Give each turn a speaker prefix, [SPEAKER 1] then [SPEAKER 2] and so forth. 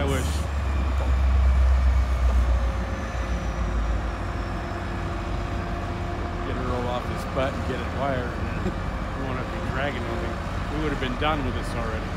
[SPEAKER 1] I wish. Get her roll off his butt and get it wired, and then we won't have to be dragging anything. We would have been done with this already.